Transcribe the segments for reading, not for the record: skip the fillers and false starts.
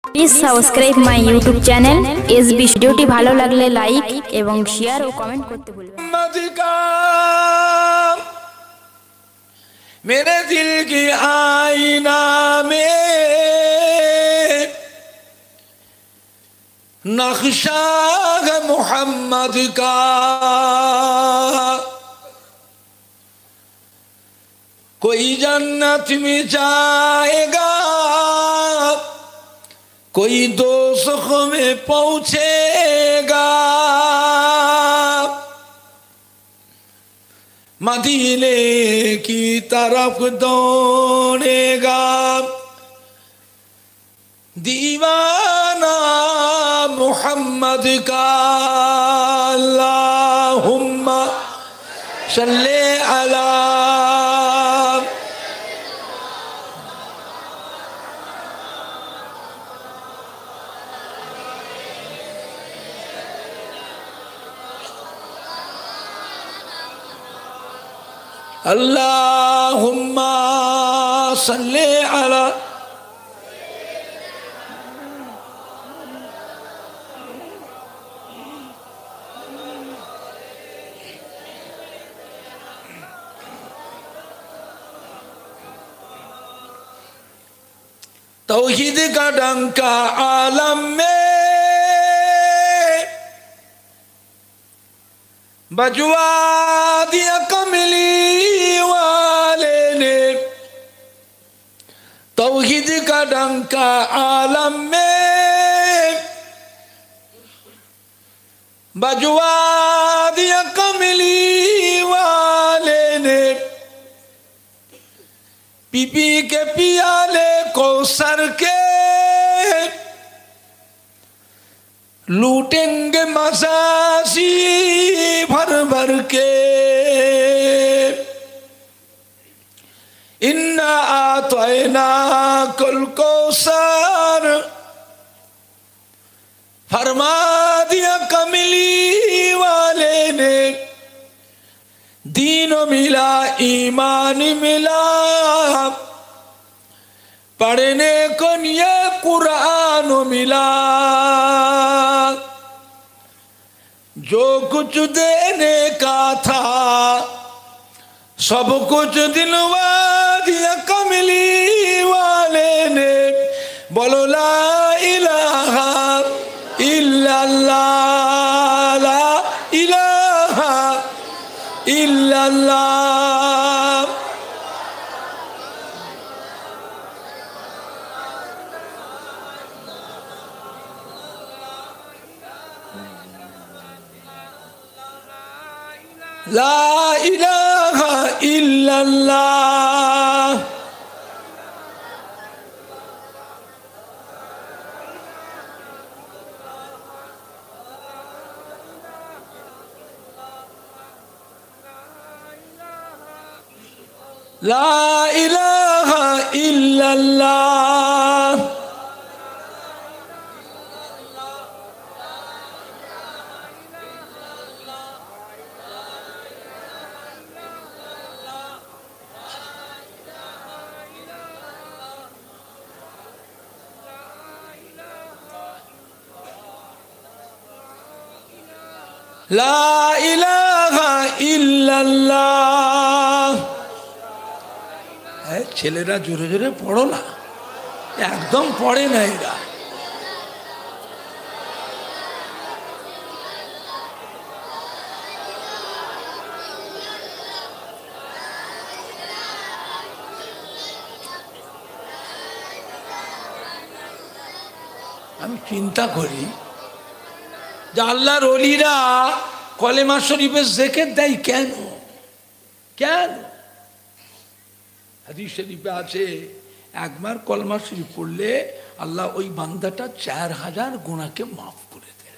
Please subscribe my YouTube channel SB. ভিডিওটি ভালো লাগলে লাইক এবং শেয়ার ও কমেন্ট করতে ভুলবেন না। मेरे दिल की आईना में नक्शा है मोहम्मद का, कोई जन्नत में जाएगा, कोई दोज़ख में पहुंचेगा। मदीने की तरफ दौड़ेगा दीवाना मोहम्मद का। अल्लाहुम्मा सल्ले अला। अल्लाहुम्मा सल्ले अला। तौहीद का डंका आलम में बजवा दिया कमली वाले ने। तौहीद का डंका आलम में बजवा दिया कमली वाले ने। पीपी के पियाले कौसर के लूटेंगे मसासी भर भर के। इन्ना आतैना कुल कौसर फरमा दिया कमली वाले ने। दीन मिला ईमान मिला, पढ़ने को ये कुरान मिला। जो कुछ देने का था सब कुछ दिलवा दिया कमली वाले ने। बोलो ला इलाहा इल्लल्लाह, ला इलाहा इल्लल्लाह। ला इलाहा इल्लल्लाह। ला इलाहा इल्लल्लाह। ला इलाहा इल्लल्लाह। ছেলেরা জোরে জোরে পড়ো না, একদম পড়ে না এরা। আমি চিন্তা করি যে আল্লাহর ওলিরা কলেমা শরীফে জিকির দেয় কেন? কেন? হাদিস শরীফে আছে একবার কলেমা শরীফ পড়লে আল্লাহ ওই বান্দাটা 4000 গুনাহকে মাফ করে দেয়।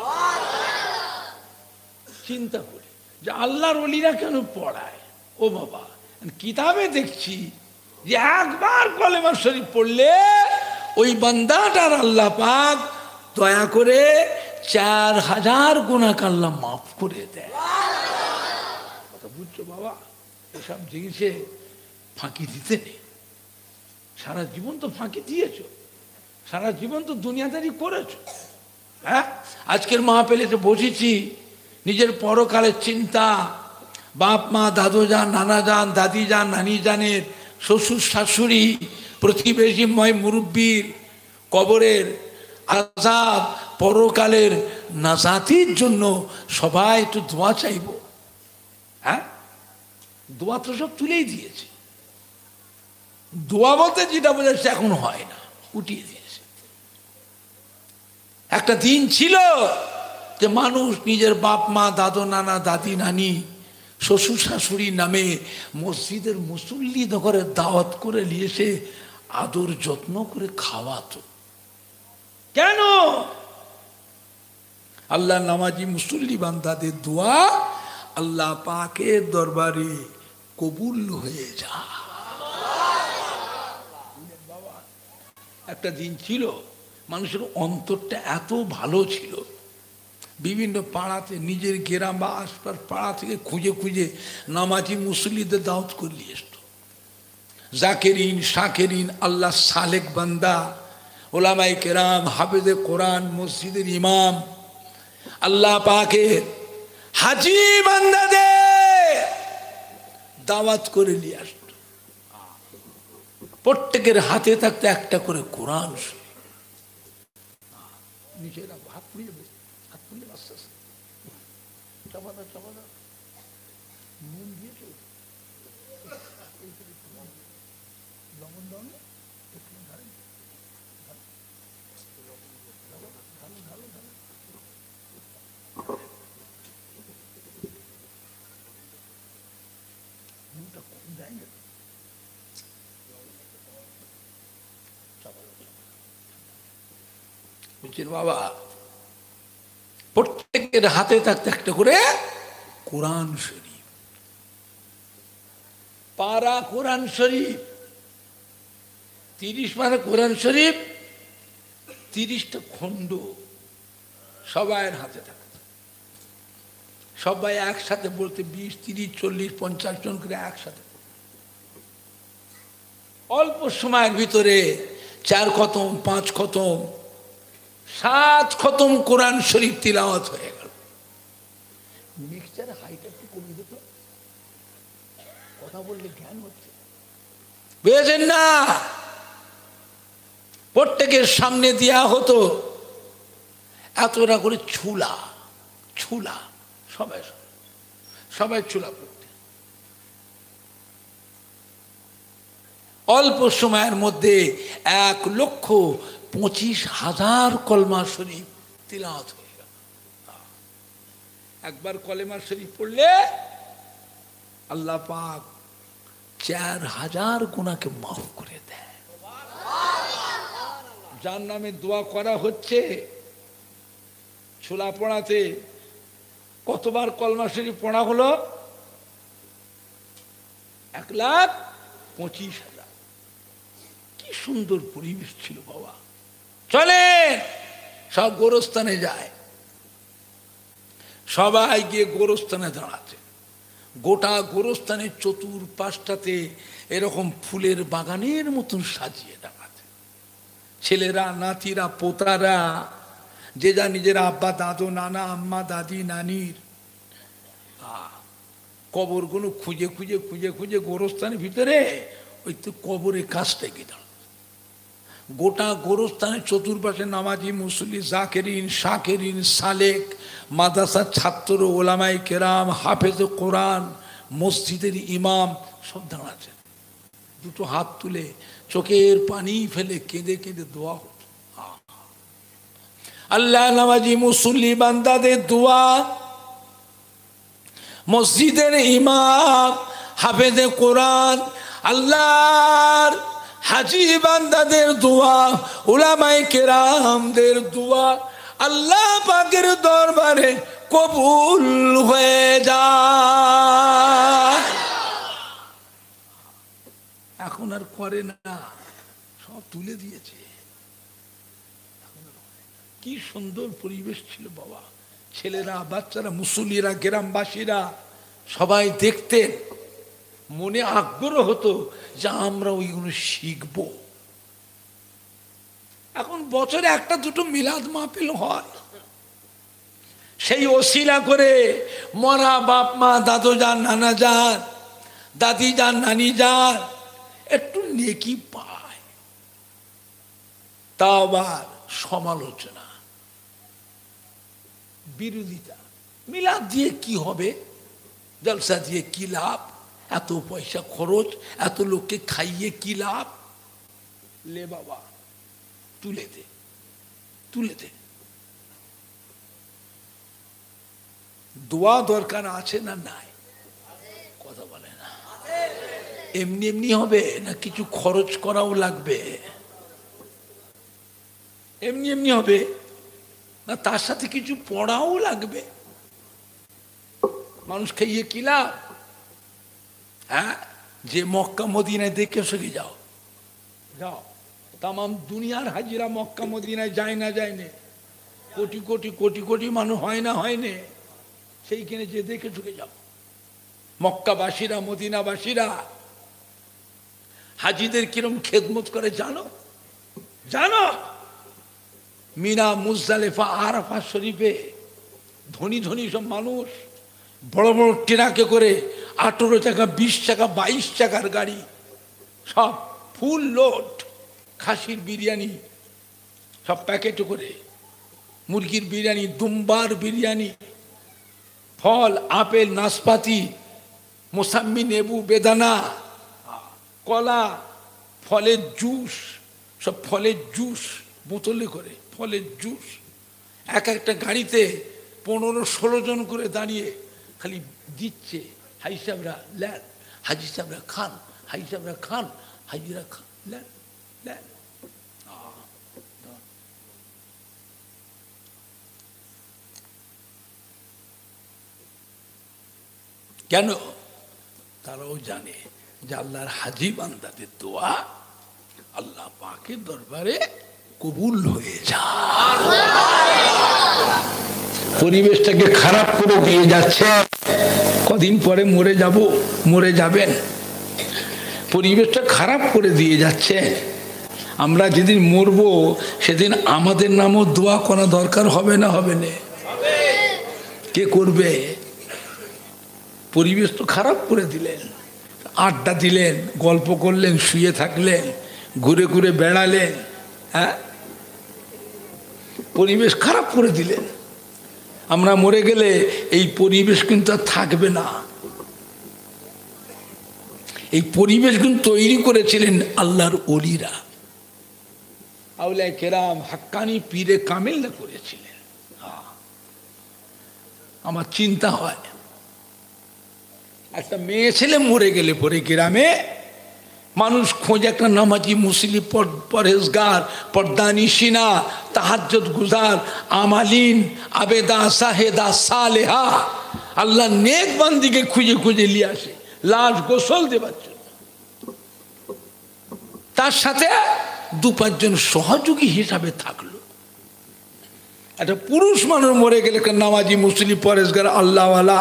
চিন্তা করি যে আল্লাহর ওলিরা কেন পড়ায়। ও বাবা, কিতাবে দেখছি যে একবার কলেমা শরীফ পড়লে ওই বান্দাটার আল্লাহ পাক দয়া করে 4000 গুনাহকে আল্লাহ মাফ করে দেয়। কথা বুঝছো বাবা? এসব জিনিসে ফাঁকি দিতে নেই। সারা জীবন তো ফাঁকি দিয়েছ, সারা জীবন তো দুনিয়াদারি করেছো। হ্যাঁ, আজকের মাহফিলেতে বসেছি, নিজের পরকালের চিন্তা, বাপ মা দাদু যান, নানা যান, দাদি যান, নানি জানের, শ্বশুর শাশুড়ি, প্রতিবেশী ময় মুরব্বীর কবরের আযাব, পরকালের নাজাতির জন্য সবাই একটু দোয়া চাইব। হ্যাঁ, দোয়া তো সব তুলেই দিয়েছে। দোয়া বলতে যেটা বোঝাচ্ছে এখন হয় না, উঠিয়ে দিয়েছে। একটা দিন ছিল যে মানুষ নিজের বাপ মা দাদু নানা দাদি নানি শ্বশুর শাশুড়ির নামে মসজিদের মুসল্লি ঘরে দাওয়াত করে নিয়ে এসে আদর যত্ন করে খাওয়াতো। কেন? আল্লাহ নামাজি মুসল্লি বান্দাদের দোয়া আল্লাহ পাকের দরবারে কবুল হয়ে যায়। একটা দিন ছিল মানুষের অন্তরটা এত ভালো ছিল, বিভিন্ন পাড়াতে নিজের গ্রাম বা আশপাশ পাড়া থেকে খুঁজে খুঁজে নামাজি মুসল্লিদের দাওয়াত করে নিয়ে আসতো। জাকেরিন শাকেরিন আল্লাহ সালেক বান্দা, ওলামায়ে কেরাম, হাফেজে কোরআন, মসজিদের ইমাম, আল্লাহ পাকের হাজি বান্দাদের দাওয়াত করে নিয়ে আসতো। প্রত্যেকের হাতে থাকতে একটা করে কোরআন। নিজের হাত পুড়িয়ে হাত পুড়িয়ে আস্তে আস্তে চাপা দাও, চাপা দাও, নুন দিয়েছো, লবণ দাও না, একটু ঢালেন, নুনটা কম দেয় না। বুঝছেন বাবা, প্রত্যেকের হাতে থাকতে একটা করে কোরআন শরীফ, পারা কোরআন শরীফ, 30 পারা কোরআন শরীফ, 30টা খণ্ড সবাইয়ের হাতে থাকত। সবাই একসাথে বলতে 20, 30, 40, 50 জন করে একসাথে। অল্প সময়ের ভিতরে 4 খতম, 5 খতম, 7 খতম কোরআন শরীফ তিলাওয়াত হয়ে গেল। মিক্সচার হাইটা একটু কমিয়ে দিত, কথা বললে জ্ঞান হচ্ছে, বুঝেছেন না? প্রত্যেকের সামনে দেয়া হতো এতটা করে ছুলা, ছুলা, সবাই সবাই ছুলা পড়তে। অল্প সময়ের মধ্যে 1,25,000 কলমা শরীফ তিলাওয়াত হয়ে গেল। একবার কলেমা শরীফ পড়লে আল্লাহ পাক 4,000 গুনাহকে মাফ করে দেয়। যার নামে দোয়া করা হচ্ছে ছোলা পড়াতে, কতবার কলমা শরীফ পড়া হলো? 1,25,000। কি সুন্দর পরিবেশ ছিল বাবা। চলে সব গোরস্থানে যায়, সবাই গিয়ে গোরস্থানে দাঁড়াচ্ছে। গোটা গোরস্থানের চতুর্পাশটাতে এরকম ফুলের বাগানের মতন সাজিয়ে দাঁড়াচ্ছে। ছেলেরা, নাতিরা, পোতারা, যে যা নিজের আব্বা দাদু নানা আম্মা দাদি নানির কবরগুলো খুঁজে খুঁজে খুঁজে খুঁজে গোরস্থানের ভিতরে ওই তো কবরের কাছটা গিয়ে দাঁড়াচ্ছে। গোটা গোরস্থানের চতুর্পাশে নামাজি মুসল্লি, জাকেরিন শাকেরিন সালেক, মাদ্রাসার ছাত্র, ওলামায়ে কেরাম, হাফেজে কোরআন, মসজিদের ইমাম সব দাঁড়াচ্ছে। দুটো হাত তুলে চোখের পানি ফেলে কেঁদে কেঁদে দোয়া হতো। আল্লাহ নামাজি মুসল্লি বান্দাদের দোয়া, মসজিদের ইমাম, হাফেজে কোরআন, আল্লাহর হাজি বান্দাদের দোয়া, উলামায়ে কেরামদের দোয়া আল্লাহ পাকের দরবারে কবুল হয়ে যায়। এখন আর করে না, সব তুলে দিয়েছে। কি সুন্দর পরিবেশ ছিল বাবা। ছেলেরা, বাচ্চারা, মুসল্লিরা, গ্রামবাসীরা সবাই দেখতেন, মনে আগ্রহ হতো যে আমরা ওইগুলো শিখব। এখন বছরে একটা দুটো মিলাদ মাহফিল হয়, সেই ওসিলা করে মরা বাপ মা দাদু যান নানা যান দাদি যান নানি যান একটু নেকি পায়। তা আবার সমালোচনা বিরোধিতা, মিলাদ দিয়ে কি হবে, জলসা দিয়ে কি লাভ, এত পয়সা খরচ, এত লোককে খাইয়ে কি লাভ। লে বাবা তুলে দে, তুলে দে। দোয়া দরকার আছে না নাই? কথা বলে না। এমনি এমনি হবে না কিছু খরচ করাও লাগবে? এমনি এমনি হবে না তার সাথে কিছু পড়াও লাগবে? মানুষ খাইয়ে কি লাভ? হ্যাঁ, যে মক্কা মদিনায় দেখে সঙ্গে যাও, যাও, তামাম দুনিয়ার হাজিরা মক্কা মদিনায় যায় না, যায় না, কোটি কোটি কোটি কোটি মানুষ হয় না, হয় না, সেইখানে যে দেখে ঢুকে যাও। মক্কাবাসীরা মদিনাবাসীরা হাজিদের কিরম খেদমত করে জানো? জানো? মিনা মুজদালিফা আরাফা শরীফে ধনী ধনী সব মানুষ বড় বড় ট্রাকে করে 18 চাকা 20 চাকা 22 চাকার গাড়ি সব ফুল লোড খাসির বিরিয়ানি সব প্যাকেট করে, মুরগির বিরিয়ানি, দুম্বার বিরিয়ানি, ফল আপেল নাশপাতি মোসাম্মি নেবু বেদানা কলা, ফলের জুস, সব ফলের জুস বোতলে করে ফলের জুস, এক একটা গাড়িতে 15-16 জন করে দাঁড়িয়ে খালি দিচ্ছে। হাজি সাহেবরা লেন, হাজি সাহেবরা খান, হাজি সাহেবরা খান, হাজিরা খান, লেন লেন। কেন? তারাও জানে যে আল্লাহর হাজি বান্দাদের দোয়া আল্লাহ পাকের দরবারে কবুল হয়ে যায়। পরিবেশটাকে খারাপ করে দিয়ে যাচ্ছে, কদিন পরে মরে যাব, মরে যাবেন, পরিবেশটা খারাপ করে দিয়ে যাচ্ছে। আমরা যেদিন মরবো সেদিন আমাদের নামও দোয়া করা দরকার হবে না? হবে না? কে করবে? পরিবেশ তো খারাপ করে দিলেন, আড্ডা দিলেন, গল্প করলেন, শুয়ে থাকলেন, ঘুরে ঘুরে বেড়ালেন, হ্যাঁ, পরিবেশ খারাপ করে দিলেন। আমরা মরে গেলে এই পরিবেশ কিন্তু আর থাকবে না। এই পরিবেশ কিন্তু তৈরি করেছিলেন আল্লাহর ওলিরা, আউলিয়া কেরাম, হাক্কানি পীরে কামিলরা করেছিলেন। আমার চিন্তা হয় একটা মেয়ে ছেলে মরে গেলে পরে গ্রামে মানুষ খোঁজে একটা নামাজি মুসলিম পরহেজগার পর্দানিশিনা তাহাজ্জুদ গুজার আমালিন আবেদা সাহেদা সালেহা আল্লাহ নেক বান্দিকে খুঁজে খুঁজে নিয়ে আসে লাশ গোসল দেবার জন্য। তার সাথে 2-5 জন সহযোগী হিসাবে থাকলো। একটা পুরুষ মানুষ মরে গেলে একটা নামাজি মুসলিম পরহেজগার আল্লাহওয়ালা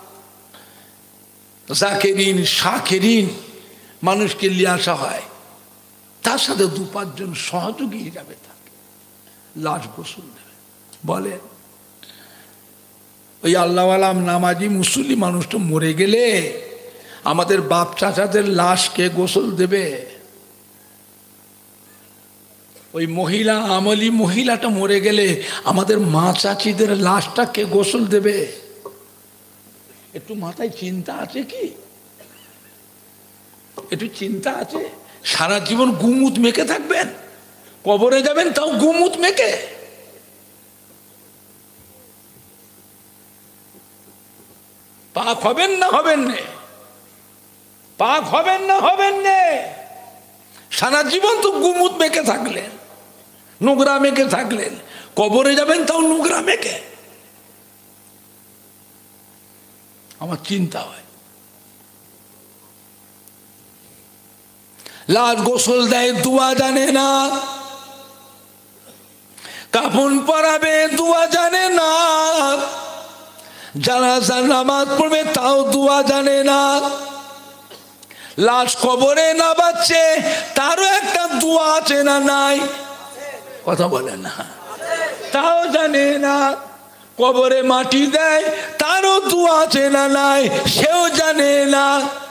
জাকেরিন শাকেরিন মানুষকে নিয়ে আসা হয়, তার সাথে 2-5 জন সহযোগী হিসাবে থাকে, লাশ গোসল দেবে। বলে ওই আল্লাহওয়ালা নামাজি মুসলিম মানুষটা মরে গেলে আমাদের বাপ চাচাদের লাশকে গোসল দেবে? ওই মহিলা আমলি মহিলাটা মরে গেলে আমাদের মা চাচিদের লাশটা কে গোসল দেবে? একটু মাথায় চিন্তা আছে কি? একটু চিন্তা আছে? সারা জীবন গুমুত মেখে থাকবেন, কবরে যাবেন তাও গুমুত মেখে। পাক হবেন না হবেন না? পাক হবেন না হবেন না? সারা জীবন তো গুমুত মেখে থাকলেন, নোংরা মেখে থাকলেন, কবরে যাবেন তাও নোংরা মেখে। আমার চিন্তা হয়, লাশ গোসল দেয় দোয়া জানে না, কাফন পরাবে দোয়া জানে না, জানাজার নামাজ পড়বে তাও দোয়া জানে না, লাশ কবরে না বাচ্ছে তারও একটা দোয়া আছে না নাই? কথা বলে না, তাও জানে না। কবরে মাটি দেয় তারও দোয়া আছে না নাই সেও জানে না।